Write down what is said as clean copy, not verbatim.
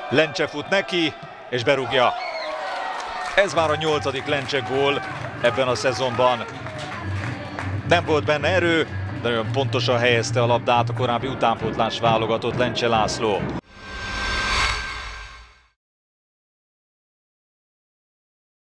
Lencse fut neki, és berúgja. Ez már a 8. Lencse gól ebben a szezonban. Nem volt benne erő, de nagyon pontosan helyezte a labdát a korábbi utánpótlás válogatott Lencse László.